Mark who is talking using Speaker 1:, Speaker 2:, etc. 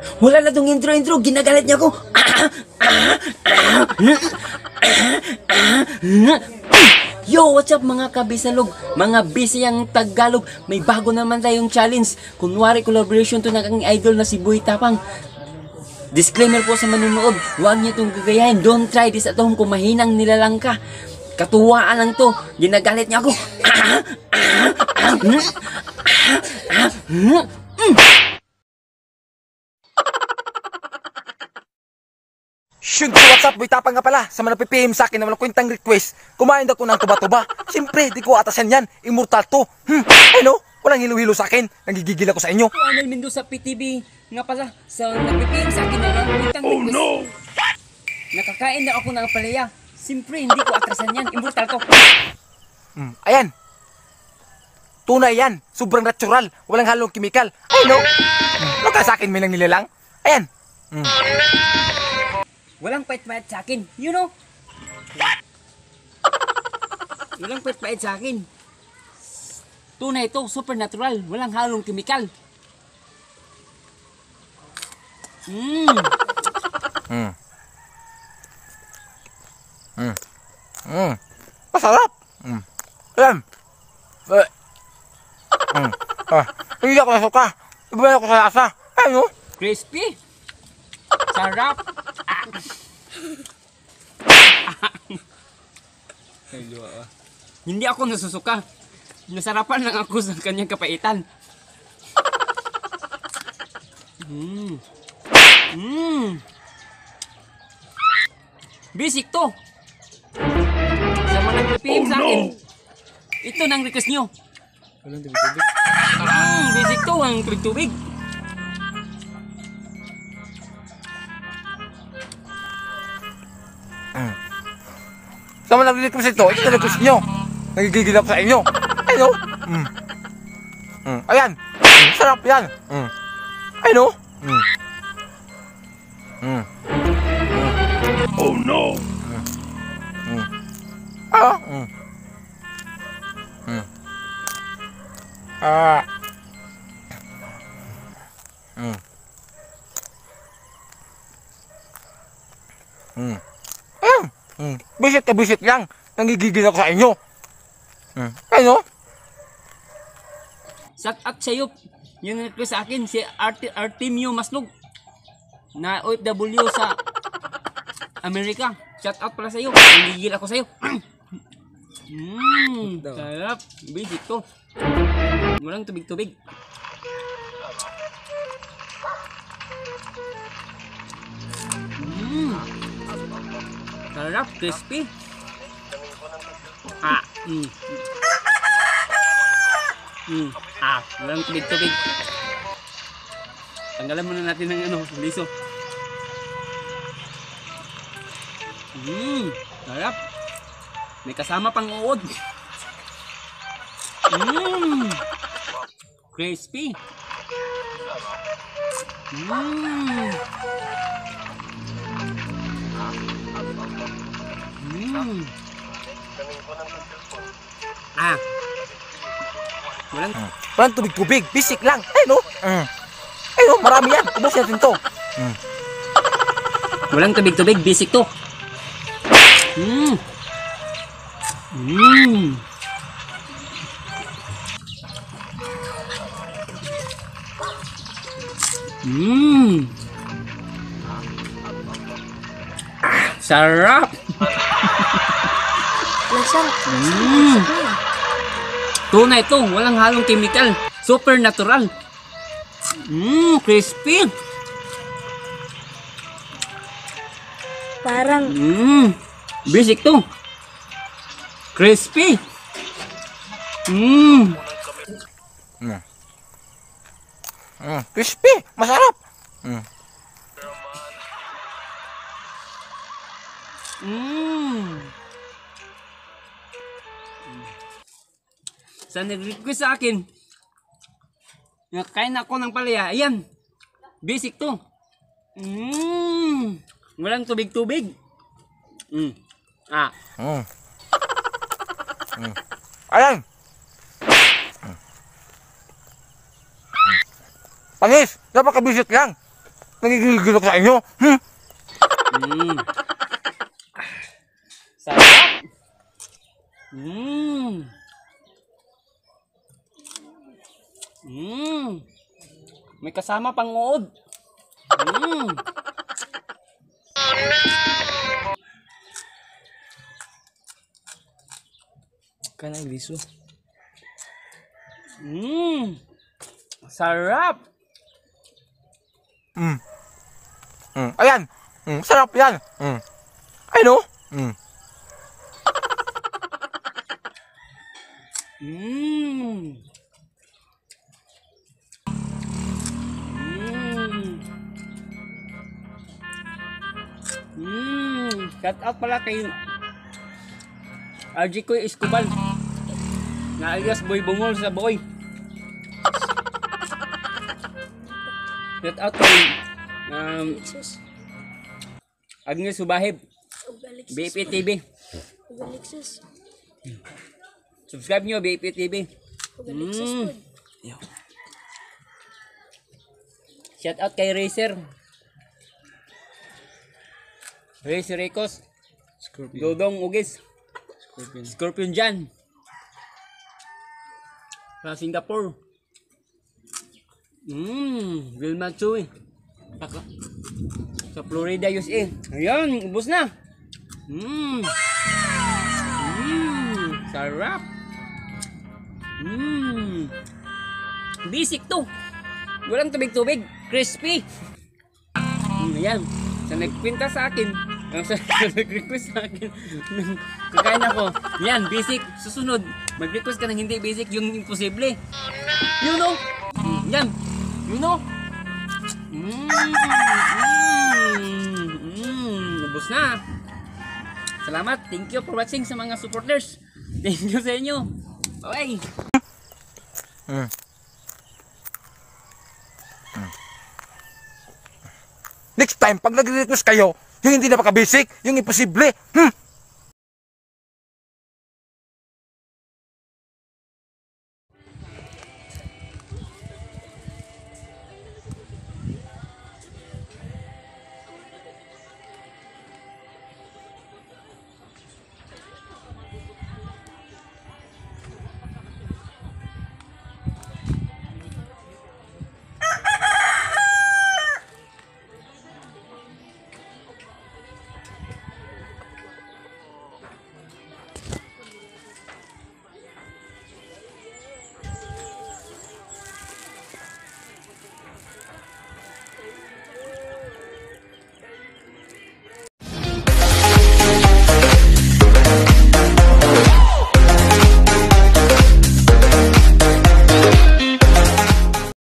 Speaker 1: Wala na tong intro-intro, ginagalit niya ako. Yo, what's up mga kabisalog? Mga bisiyang Tagalog, may bago naman tayong challenge. Kunwari collaboration to ng aking idol na si Boy Tapang. Disclaimer po sa manunood, huwag niyo itong gagayahin. Don't try this at home kung mahinang nilalang ka. Katuwaan lang to, ginagalit niya ako.
Speaker 2: Shoot, what's up? Boy Tapang nga pala. Sa mga napipihim sa akin na walang kwentang request, kumain daw ko ng tuba-tuba. Siyempre, di ko atasan yan. Immortal to. Ano? Walang hilo-hilo sa akin. Nagigigil ako sa inyo.
Speaker 1: Arnel Mendoza PTV nga pala sa nagpipihim sa akin na kwentang request. No! Nakakain na ako ng palaya. Siyempre, hindi ko atrasan yan. Immortal to.
Speaker 2: Ayan. Tunay yan. Sobrang natural. Walang halong kimikal. Ano? Baka sa akin may nang nilalang. Ayan.
Speaker 1: Walang pait-pait sa akin. You know? Walang pait-pait sa akin. Tunay ito. Supernatural. Walang halong kimikal.
Speaker 2: Masarap. Ayan. Hindi ako nasuka. Iba ako sa lasa. Ano?
Speaker 1: Crispy. Sarap. Hindi ako nasusuka. Nasarapan lang ako sa kanyang kapaitan. Basic to. Sa mga nagpipihim sa akin. Ito nang request nyo. Basic to ang tubig-tubig.
Speaker 2: Sa mga nag-request ito na-request nyo. Nagigigil ako sa inyo. Ano? Ayan. Sarap yan. Ano?
Speaker 3: Oh no!
Speaker 2: Bisit ka bisit lang. Nangigigil ako sa inyo. Ano?
Speaker 1: Shout out sa'yo. Yung request sa akin, si Artemio Maslog na OFW sa Amerika. Shout out pala sa'yo. Nagigil ako sa'yo. Sarap. Basic to. Walang tubig-tubig. Sarap. Crispy. Walang tubig-tubig. Tanggalan muna natin ng liso. Sarap. May kasama pang uod. Crispy.
Speaker 2: Walang tubig-tubig. Bisik lang. Ano? Ano? Marami yan. Ubus natin to.
Speaker 1: Walang tubig-tubig. Basic to. Sarap. Tunay ito, walang halong chemical. Supernatural. Crispy.
Speaker 4: Parang
Speaker 1: Basic to. Crispy.
Speaker 2: Crispy. Masarap.
Speaker 1: Sa nag-request sa akin, nakain ako ng palaya. Ayan. Basic to. Walang tubig-tubig.
Speaker 2: Ayan. Panis, napakabisit lang. Nangigigil ako sa inyo.
Speaker 1: Mm. Sarap. Mm. Mm. May kasama pang uod. Mm. Kanang liso. Mm. Sarap.
Speaker 2: Ayan. Sarap yan. Ay no?
Speaker 1: Mm. Shout out pala kay RG Koy Escobar na alias Boy Bungol sa Boy. Shout out kay Agnes Subahib BP TV. Subscribe nyo BP TV. Shout out kay Racer Ricos, Dodong Ugis, Scorpion Jan sa Singapore. Vilma Chuy sa Florida, USA. Ayan, ubos na. Sarap. Basic to. Walang tubig-tubig, crispy. Ayan. Sa nagpinta sa akin, sa nag-request sa akin, kakain ako. Yan, basic. Susunod, mag-request ka ng hindi basic, yung imposible. You know? Yan. You know? Ubus na. Salamat. Thank you for watching sa mga supporters. Thank you sa inyo. Bye.
Speaker 2: Next time, pag nag-request kayo, yung hindi napaka-basic, yung imposible,